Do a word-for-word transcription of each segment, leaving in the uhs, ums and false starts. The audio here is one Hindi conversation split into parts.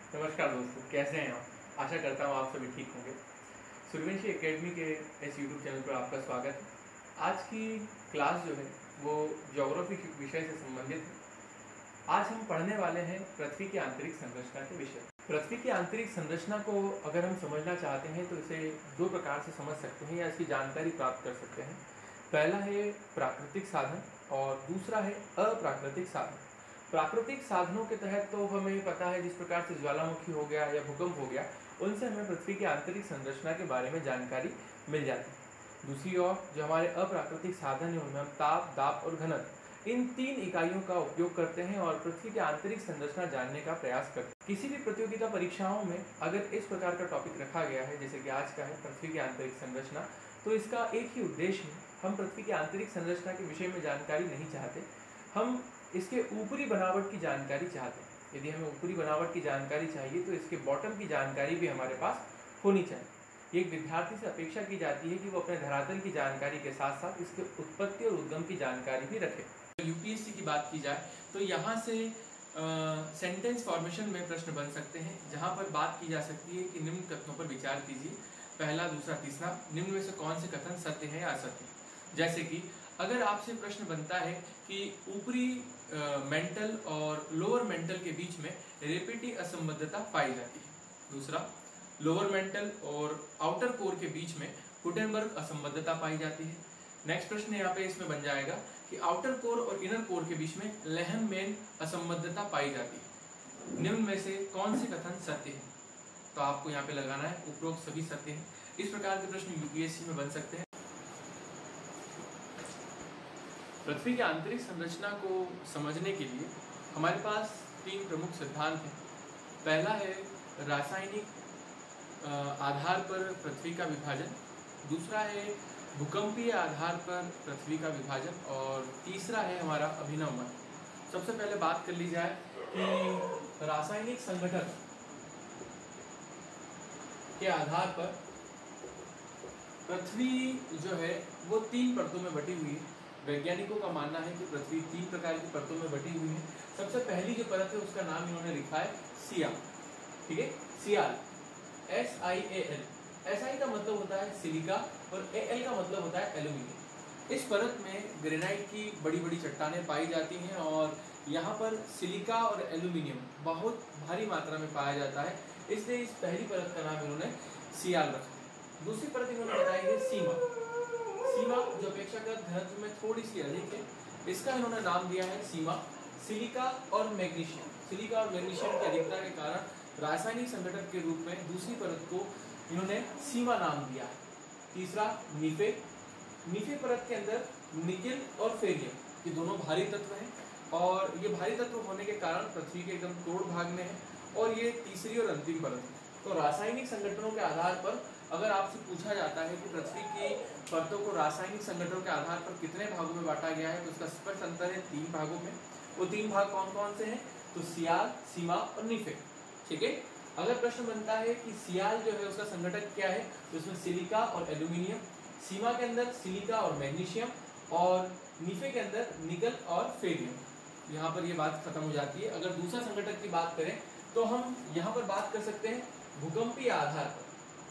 नमस्कार दोस्तों, कैसे हैं आप? आशा करता हूँ आप सभी ठीक होंगे। सूर्यवंशी एकेडमी के इस यूट्यूब चैनल पर आपका स्वागत है। आज की क्लास जो है वो ज्योग्राफी विषय से संबंधित है। आज हम पढ़ने वाले हैं पृथ्वी की आंतरिक संरचना के विषय। पृथ्वी की आंतरिक संरचना को अगर हम समझना चाहते हैं तो इसे दो प्रकार से समझ सकते हैं या इसकी जानकारी प्राप्त कर सकते हैं। पहला है प्राकृतिक साधन और दूसरा है अप्राकृतिक साधन। प्राकृतिक साधनों के तहत तो हमें पता है, जिस प्रकार से ज्वालामुखी हो गया या भूकंप हो गया, उनसे हमें पृथ्वी की आंतरिक संरचना के बारे में जानकारी मिल जाती है। दूसरी ओर जो हमारे अप्राकृतिक साधन हैं उनमें हम ताप, दाब और घनत्व, इन तीन इकाइयों का उपयोग करते हैं और पृथ्वी की आंतरिक संरचना जानने का प्रयास करते हैं। किसी भी प्रतियोगिता परीक्षाओं में अगर इस प्रकार का टॉपिक रखा गया है, जैसे कि आज का है पृथ्वी की आंतरिक संरचना, तो इसका एक ही उद्देश्य है, हम पृथ्वी की आंतरिक संरचना के विषय में जानकारी नहीं चाहते, हम इसके ऊपरी बनावट की जानकारी चाहते हैं। यदि हमें ऊपरी बनावट की जानकारी चाहिए तो इसके बॉटम की जानकारी भी हमारे पास होनी चाहिए। एक विद्यार्थी से अपेक्षा की जाती है कि वो अपने धरातल की जानकारी के साथ साथ इसके उत्पत्ति और उद्गम की जानकारी भी रखे। यूपीएससी की बात की जाए तो यहाँ से सेंटेंस फॉर्मेशन में प्रश्न बन सकते हैं, जहाँ पर बात की जा सकती है कि निम्न कथनों पर विचार कीजिए। पहला, दूसरा, तीसरा, निम्न में से कौन से कथन सत्य है या असत्य। जैसे कि अगर आपसे प्रश्न बनता है कि ऊपरी मेंटल और लोअर मेंटल के बीच में रेपिटी असंबद्धता पाई जाती है। दूसरा, लोअर मेंटल और आउटर कोर के बीच में गुटेनबर्ग असंबद्धता पाई जाती है। नेक्स्ट प्रश्न यहाँ पे इसमें बन जाएगा कि आउटर कोर और इनर कोर के बीच में लेहमैन असंबद्धता पाई जाती है। निम्न में से कौन से कथन सत्य है? तो आपको यहाँ पे लगाना है उपरोक्त सभी सत्य है। इस प्रकार के प्रश्न यूपीएससी में बन सकते हैं। पृथ्वी की आंतरिक संरचना को समझने के लिए हमारे पास तीन प्रमुख सिद्धांत हैं। पहला है रासायनिक आधार पर पृथ्वी का विभाजन, दूसरा है भूकंपीय आधार पर पृथ्वी का विभाजन और तीसरा है हमारा अभिनव मत। सबसे पहले बात कर ली जाए कि रासायनिक संगठन के आधार पर पृथ्वी जो है वो तीन परतों में बटी हुई है। वैज्ञानिकों का मानना है कि पृथ्वी तीन प्रकार की परतों में बटी हुई है। सबसे पहली जो परत है उसका नाम इन्होंने लिखा है सियाल। ठीक है, sial, S I A L. S I का मतलब होता है सिलिका और ए एल का मतलब होता है एल्यूमिनियम। इस परत में ग्रेनाइट की बड़ी बड़ी चट्टानें पाई जाती हैं और यहाँ पर सिलिका और एल्यूमिनियम बहुत भारी मात्रा में पाया जाता है, इसलिए इस पहली परत का नाम इन्होंने सियाल रखा। दूसरी परत इन्होंने बताई है सीमा। सीमा जो अपेक्षाकृत घनत्व में थोड़ी सी अधिक है, इसका इन्होंने नाम दिया है सीमा। सिलिका और मैग्नीशियम, सिलिका और मैग्नीशियम की अधिकता के कारण रासायनिक संगठन के रूप में दूसरी परत को इन्होंने सीमा नाम दिया है। तीसरा, नीफे। नीफे परत के अंदर निकेल और फेरियम, ये दोनों भारी तत्व हैं और ये भारी तत्व होने के कारण पृथ्वी के एकदम तोड़ भाग में है और ये तीसरी और अंतिम परत है। तो रासायनिक संगठनों के आधार पर अगर आपसे पूछा जाता है कि पृथ्वी की परतों को रासायनिक संगठनों के आधार पर कितने भागों में बांटा गया है, तो इसका स्पष्ट अंतर है तीन भागों में। वो तीन भाग कौन कौन से हैं? तो सियाल, सीमा और नीफे। ठीक है, अगर प्रश्न बनता है कि सियाल जो है उसका संगठक क्या है, तो इसमें सिलिका और एल्यूमिनियम, सीमा के अंदर सिलिका और मैग्नीशियम और नीफे के अंदर निकल और फेरियम। यहाँ पर ये बात खत्म हो जाती है। अगर दूसरा संगठक की बात करें तो हम यहाँ पर बात कर सकते हैं भूकंपीय आधार पर।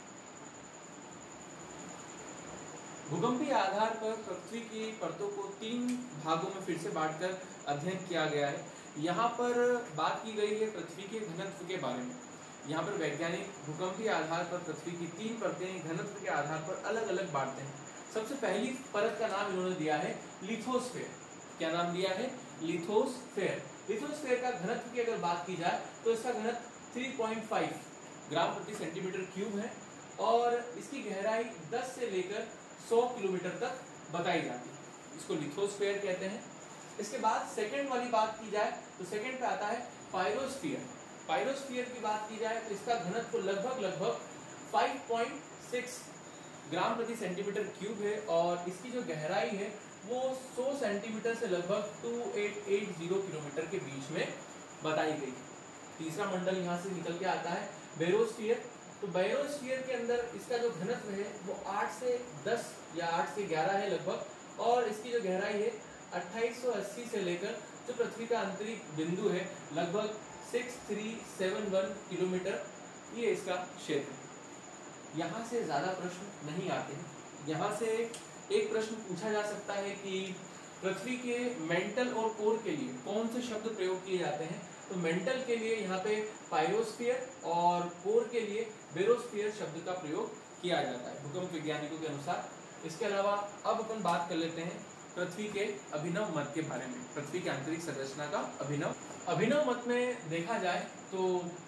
भूकंपीय आधार पर पृथ्वी की परतों को तीन भागों में फिर से बांटकर अध्ययन किया गया है। यहाँ पर बात की गई है पृथ्वी के घनत्व के बारे में। यहाँ पर वैज्ञानिक भूकंपीय आधार पर पृथ्वी की तीन परतें घनत्व के आधार पर अलग अलग बांटते हैं। सबसे पहली परत का नाम इन्होंने दिया है लिथोस्फेयर। क्या नाम दिया है? लिथोस्फेयर। लिथोस्फेयर का घनत्व की अगर बात की जाए तो इसका घनत्व तीन पॉइंट पाँच ग्राम प्रति सेंटीमीटर क्यूब है और इसकी गहराई दस से लेकर सौ किलोमीटर तक बताई जाती है। इसको लिथोस्फेयर कहते हैं। इसके बाद सेकंड वाली बात की जाए तो सेकंड पे आता है पायरोस्फीयर। पायरोस्फीयर की बात की जाए तो इसका घनत्व लगभग लगभग पाँच पॉइंट छह ग्राम प्रति सेंटीमीटर क्यूब है और इसकी जो गहराई है वो सौ सेंटीमीटर से लगभग अट्ठाईस सौ अस्सी किलोमीटर के बीच में बताई गई। तीसरा मंडल यहाँ से निकल के आता है बेरोस्फीयर। तो बायोस्फीयर के अंदर इसका जो घनत्व है वो आठ से दस या आठ से ग्यारह है लगभग और इसकी जो गहराई है अट्ठाईस सौ अस्सी से लेकर जो पृथ्वी का आंतरिक बिंदु है लगभग six three seven one kilometre ये इसका क्षेत्र है। यहाँ से ज़्यादा प्रश्न नहीं आते हैं। यहाँ से एक प्रश्न पूछा जा सकता है कि पृथ्वी के मेंटल और कोर के लिए कौन से शब्द प्रयोग किए जाते हैं। तो मेंटल के लिए यहाँ पे पायरोस्फीयर और कोर के लिए बेरोस्फीयर शब्द का प्रयोग किया जाता है भूकंप वैज्ञानिकों के अनुसार। इसके अलावा अब अपन बात कर लेते हैं पृथ्वी के अभिनव मत के बारे में, पृथ्वी की आंतरिक संरचना का अभिनव अभिनव मत में देखा जाए तो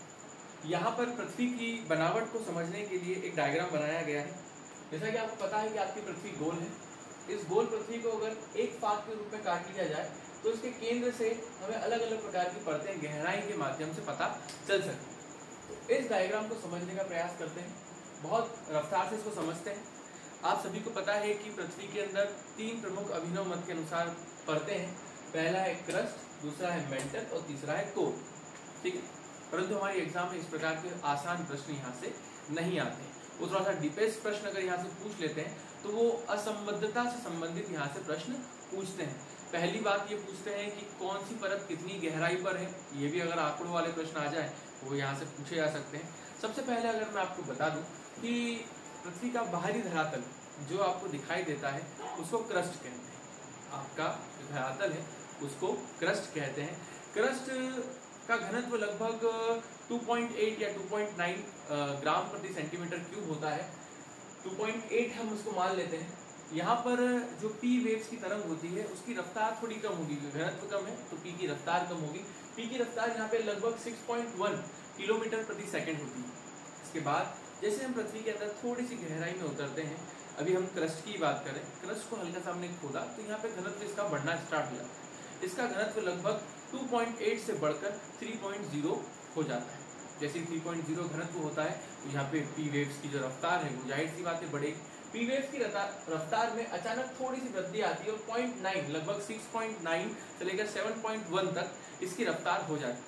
यहाँ पर पृथ्वी की बनावट को समझने के लिए एक डायग्राम बनाया गया है। जैसा कि आपको पता है कि आपकी पृथ्वी गोल है। इस गोल पृथ्वी को अगर एक फाक के रूप में काट लिया जाए तो इसके केंद्र से हमें अलग अलग प्रकार की परतें गहराई के माध्यम से पता चल सकती है। तो इस डायग्राम को समझने का प्रयास करते हैं, बहुत रफ्तार से इसको समझते हैं। आप सभी को पता है कि पृथ्वी के अंदर तीन प्रमुख अभिनव मत के अनुसार परतें हैं। पहला है क्रस्ट, दूसरा है मेंटल और तीसरा है कोर। ठीक है, परंतु हमारे एग्जाम में इस प्रकार के आसान प्रश्न यहाँ से नहीं आते हैं। वो थोड़ा सा डीपेस्ट प्रश्न अगर यहाँ से पूछ लेते हैं तो वो असंबद्धता से संबंधित यहाँ से प्रश्न पूछते हैं। पहली बात ये पूछते हैं कि कौन सी परत कितनी गहराई पर है। ये भी अगर आंकड़ों वाले प्रश्न आ जाए वो यहाँ से पूछे जा सकते हैं। सबसे पहले अगर मैं आपको बता दूं कि पृथ्वी का बाहरी धरातल जो आपको दिखाई देता है उसको क्रस्ट कहते हैं। आपका जो धरातल है उसको क्रस्ट कहते हैं। क्रस्ट का घनत्व लगभग टू पॉइंट एट या टू पॉइंट नाइन ग्राम प्रति सेंटीमीटर क्यूब होता है। टू पॉइंट एट हम उसको मान लेते हैं। यहाँ पर जो पी वेव्स की तरंग होती है उसकी रफ्तार थोड़ी कम होगी, घनत्व कम है तो पी की रफ्तार कम होगी। पी की रफ्तार यहाँ पे लगभग सिक्स पॉइंट वन किलोमीटर प्रति सेकंड होती है। इसके बाद जैसे हम पृथ्वी के अंदर थोड़ी सी गहराई में उतरते हैं, अभी हम क्रस्ट की बात करें, क्रस्ट को हल्का सा हमने खोदा तो यहाँ पे घनत्व इसका बढ़ना स्टार्ट हो जाता है। इसका घनत्व लगभग टू पॉइंट एट से बढ़कर थ्री पॉइंट ज़ीरो हो जाता है। जैसे थ्री पॉइंट ज़ीरो घनत्व होता है तो यहाँ पे पी वेव्स की जो रफ्तार है वो जाहिर सी बात है बढ़ेगी। पी वेव्स की रफ्तार में अचानक थोड़ी सी वृद्धि आती है और पॉइंट नाइन लगभग सिक्स पॉइंट नाइन से लेकर सेवन पॉइंट वन तक इसकी रफ्तार हो जाती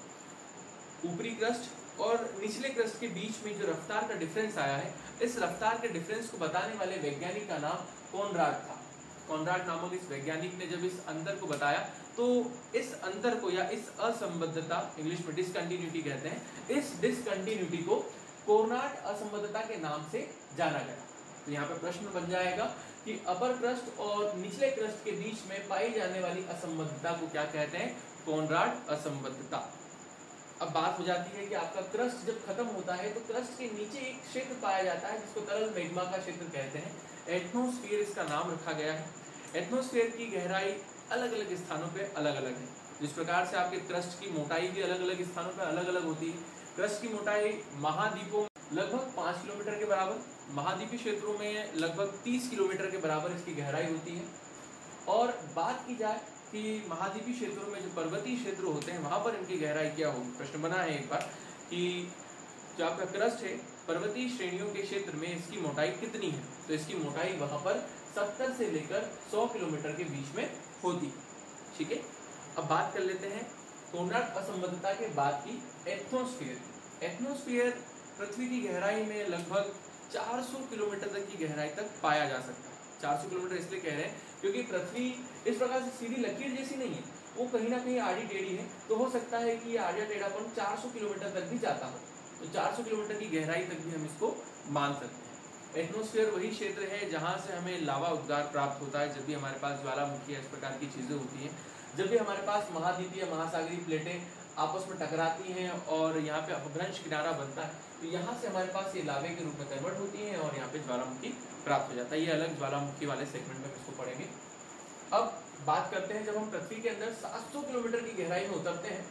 है। ऊपरी क्रस्ट और निचले क्रस्ट के बीच में जो रफ्तार का डिफरेंस आया है, इस रफ्तार के डिफरेंस को बताने वाले वैज्ञानिक का नाम कॉनराड था। कॉनराड नामक इस वैज्ञानिक ने जब इस अंतर को बताया तो इस अंतर को या इस असंबद्धता, इंग्लिश में डिसकंटिन्यूटी कहते हैं, इस डिसकंटिन्यूटी को कॉनराड असंबद्धता के नाम से जाना गया। तो यहाँ पे प्रश्न बन जाएगा कि अपर क्रस्ट और निचले क्रस्ट के बीच में पाई जाने वाली असंबद्धता को क्या कहते हैं? कॉनराड असंबद्धता। अब बात हो जाती है कि आपका क्रस्ट जब खत्म होता है तो क्रस्ट के नीचे एक क्षेत्र पाया जाता है जिसको तरल मैग्मा का क्षेत्र कहते हैं। एटमॉस्फेयर इसका नाम रखा गया है। एटमॉस्फेयर की गहराई अलग अलग स्थानों पे अलग अलग है। जिस प्रकार से आपके क्रस्ट की मोटाई भी अलग अलग स्थानों पे अलग अलग होती है। क्रस्ट की मोटाई महाद्वीपों लगभग पाँच किलोमीटर के बराबर, महाद्वीपीय क्षेत्रों में लगभग तीस किलोमीटर के बराबर इसकी गहराई होती है। और बात की जाए कि महाद्वीपीय क्षेत्रों में जो पर्वतीय क्षेत्र होते हैं वहां पर इनकी गहराई क्या होगी। प्रश्न बना है एक बार कि जो आपका क्रस्ट है पर्वतीय श्रेणियों के क्षेत्र में इसकी मोटाई कितनी है, तो इसकी मोटाई वहां पर सत्तर से लेकर सौ किलोमीटर के बीच में होती है। ठीक है, अब बात कर लेते हैं कॉनराड असंबद्धता के बाद की एटमॉस्फेयर। एटमॉस्फेयर पृथ्वी की गहराई में लगभग चार सौ किलोमीटर तक की गहराई तक पाया जा सकता है। चार सौ किलोमीटर इसलिए कह रहे हैं क्योंकि पृथ्वी इस प्रकार से सीधी लकीर जैसी नहीं है, वो कहीं ना कहीं आड़ी टेढ़ी है। तो हो सकता है कि ये आड़ा टेढ़ापन चार सौ किलोमीटर तक भी जाता हो, तो चार सौ किलोमीटर की गहराई तक भी हम इसको मान सकते हैं। एटमॉस्फेयर वही क्षेत्र है जहाँ से हमें लावा उद्गार प्राप्त होता है। जब भी हमारे पास ज्वालामुखी इस प्रकार की चीज़ें होती हैं, जब भी हमारे पास महाद्वीपीय महासागरीय प्लेटें आपस में टकराती हैं और यहाँ पे अपभ्रंश किनारा बनता है, तो यहाँ से हमारे पास ये लावे के रूप में कन्वर्ट होती हैं और यहाँ पे ज्वालामुखी प्राप्त हो जाता है। ये अलग ज्वालामुखी वाले सेगमेंट में इसको पढ़ेंगे। अब बात करते हैं जब हम पृथ्वी के अंदर सात सौ किलोमीटर की गहराई में उतरते हैं।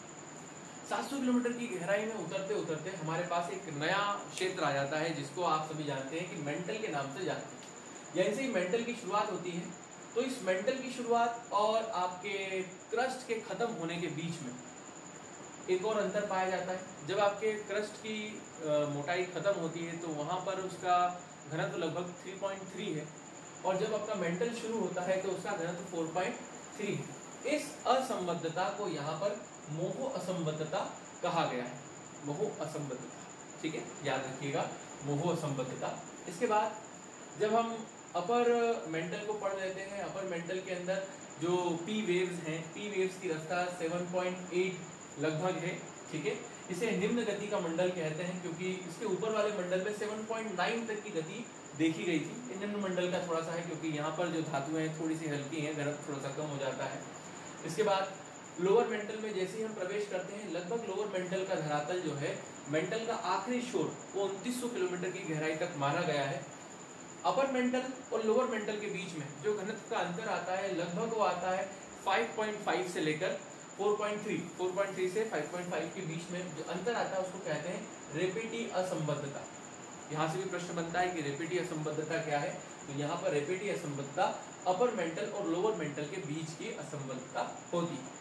सात सौ किलोमीटर की गहराई में उतरते उतरते हमारे पास एक नया क्षेत्र आ जाता है जिसको आप सभी जानते हैं कि मेंटल के नाम से जानते हैं। यहीं से ही मेंटल की शुरुआत होती है। तो इस मेंटल की शुरुआत और आपके क्रस्ट के खत्म होने के बीच में एक और अंतर पाया जाता है। जब आपके क्रस्ट की आ, मोटाई खत्म होती है तो वहाँ पर उसका घनत्व लगभग तीन पॉइंट तीन है और जब आपका मेंटल शुरू होता है तो उसका घनत्व चार पॉइंट तीन है। इस असंबद्धता को यहाँ पर मोहो असंबद्धता कहा गया है। मोहो असंबद्धता, ठीक है, याद रखिएगा, मोहो असंबद्धता। इसके बाद जब हम अपर मेंटल को पढ़ लेते हैं, अपर मेंटल के अंदर जो पी वेव्स हैं, पी वेव्स की रफ्तार सात पॉइंट आठ लगभग है, ठीक है। इसे निम्न गति का मंडल कहते हैं क्योंकि इसके ऊपर वाले मंडल में सात पॉइंट नौ तक की गति देखी गई थी। ये निम्न मंडल का थोड़ा सा है क्योंकि यहाँ पर जो धातुएं हैं थोड़ी सी हल्की हैं, घनत्व थोड़ा सा कम हो जाता है। इसके बाद लोअर मेंटल में जैसे ही हम प्रवेश करते हैं, लगभग लोअर मेंटल का धरातल जो है, मेंटल का आखिरी छोर वो उनतीस सौ किलोमीटर की गहराई तक माना गया है। अपर मेंटल और लोअर मेंटल के बीच में जो घनत्व का अंतर आता है, लगभग वो आता है पाँच पॉइंट पाँच से लेकर चार पॉइंट तीन, चार पॉइंट तीन से पाँच पॉइंट पाँच के बीच में जो अंतर आता है उसको कहते हैं रेपेटी असंबद्धता। यहाँ से भी प्रश्न बनता है कि रेपेटी असंबद्धता क्या है, तो यहाँ पर रेपेटी असंबद्धता अपर मेंटल और लोअर मेंटल के बीच की असंबद्धता होती है।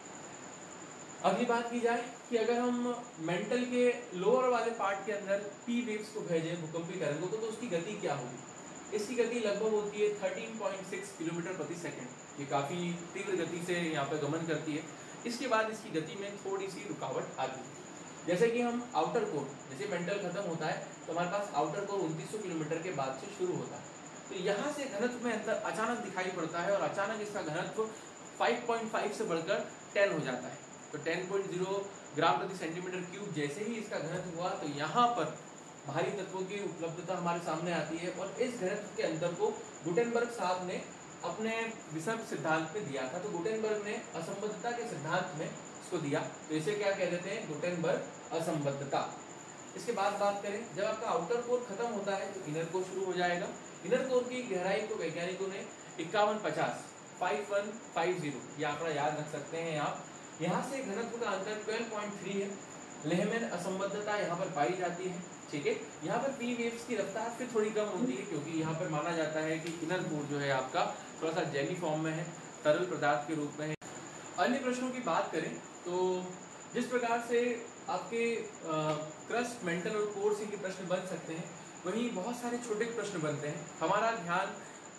अगली बात की जाए कि अगर हम मेंटल के लोअर वाले पार्ट के अंदर पी वेव्स को भेजें, भूकंपीय तरंगों को, तो उसकी गति क्या होगी? इसकी गति लगभग होती है तेरह पॉइंट छह किलोमीटर प्रति सेकंड। ये काफ़ी तीव्र गति से यहाँ पर गमन करती है। इसके बाद इसकी गति में थोड़ी सी रुकावट आती है। जैसे कि हम आउटर कोर, जैसे मेंटल खत्म होता है तो हमारे पास आउटर कोर उनतीस सौ किलोमीटर के बाद से शुरू होता है, तो यहाँ से घनत्व में अंतर अचानक दिखाई पड़ता है और अचानक इसका घनत्व पाँच पॉइंट पाँच से बढ़कर दस हो जाता है। तो दस पॉइंट शून्य ग्राम प्रति सेंटीमीटर क्यूब जैसे ही इसका घनत्व हुआ तो यहाँ पर भारी तत्वों की उपलब्धता हमारे सामने आती है और इस घनत्व के अंतर को गुटेनबर्ग साहब ने अपने विषम सिद्धांत में दिया था। तो गुटेनबर्ग ने असंबद्धता के सिद्धांत में इसको दिया, तो इसे क्या कह देते हैं? गुटेनबर्ग असंबद्धता। इसके बाद बात करें, जब आपका आउटर कोर खत्म होता है तो इनर कोर शुरू हो जाएगा। इनर कोर की गहराई को वैज्ञानिकों ने इक्यावन पचास फाइव वन फाइव जीरो ये आंकड़ा याद रख सकते हैं आप। यहाँ से घनत्व का अंतर बारह पॉइंट तीन है। लेहमैन असंबद्धता यहाँ पर पाई जाती है, ठीक है। यहाँ पर पी वेव्स की रफ्तार फिर थोड़ी कम होती है क्योंकि यहाँ पर माना जाता है कि इनर कोर जो है आपका थोड़ा सा जेली फॉर्म में है, तरल पदार्थ के रूप में है। अन्य प्रश्नों की बात करें तो जिस प्रकार से आपके क्रस्ट, मेंटल और कोर से के प्रश्न बन सकते हैं, वहीं बहुत सारे छोटे प्रश्न बनते हैं। हमारा ध्यान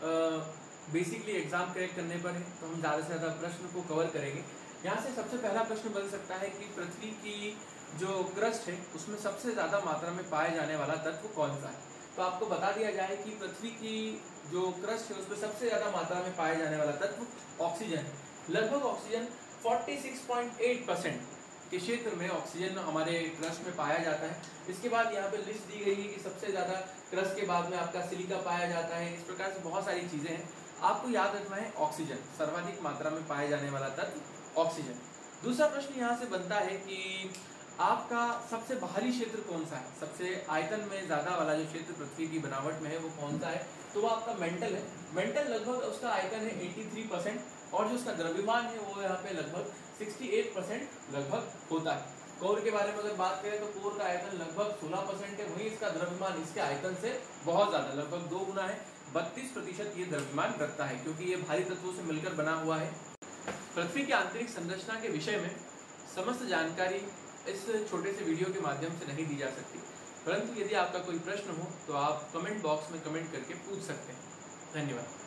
बेसिकली एग्जाम क्रैक करने पर है, तो हम ज़्यादा से ज़्यादा प्रश्न को कवर करेंगे। यहाँ से सबसे पहला प्रश्न बन सकता है कि पृथ्वी की जो क्रस्ट है उसमें सबसे ज़्यादा मात्रा में पाए जाने वाला तत्व कौन सा है? तो आपको बता दिया जाए कि पृथ्वी की जो क्रस्ट है उसमें सबसे ज़्यादा मात्रा में पाए जाने वाला तत्व ऑक्सीजन है। लगभग ऑक्सीजन छियालीस पॉइंट आठ परसेंट के क्षेत्र में ऑक्सीजन हमारे क्रस्ट में पाया जाता है। इसके बाद यहाँ पे लिस्ट दी गई है कि सबसे ज़्यादा क्रस्ट के बाद में आपका सिलिका पाया जाता है। इस प्रकार से बहुत सारी चीज़ें हैं, आपको याद रखना है ऑक्सीजन सर्वाधिक मात्रा में पाए जाने वाला तत्व ऑक्सीजन। दूसरा प्रश्न यहाँ से बनता है कि आपका सबसे बाहरी क्षेत्र कौन सा है? सबसे आयतन में ज़्यादा वाला जो क्षेत्र पृथ्वी की बनावट में है वो कौन सा है? तो वो आपका मेंटल है। मेंटल लगभग उसका आयतन है तिरासी परसेंट और जो उसका द्रव्यमान है वो यहाँ पे लगभग अड़सठ परसेंट लगभग होता है। कोर के बारे में अगर बात करें तो कोर का आयतन लगभग सोलह परसेंट है, वहीं इसका द्रव्यमान इसके आयतन से बहुत ज़्यादा लगभग दो गुना है। बत्तीस प्रतिशत ये द्रव्यमान रखता है क्योंकि ये भारी तत्वों से मिलकर बना हुआ है। पृथ्वी की आंतरिक संरचना के विषय में समस्त जानकारी इस छोटे से वीडियो के माध्यम से नहीं दी जा सकती, परंतु यदि आपका कोई प्रश्न हो तो आप कमेंट बॉक्स में कमेंट करके पूछ सकते हैं। धन्यवाद।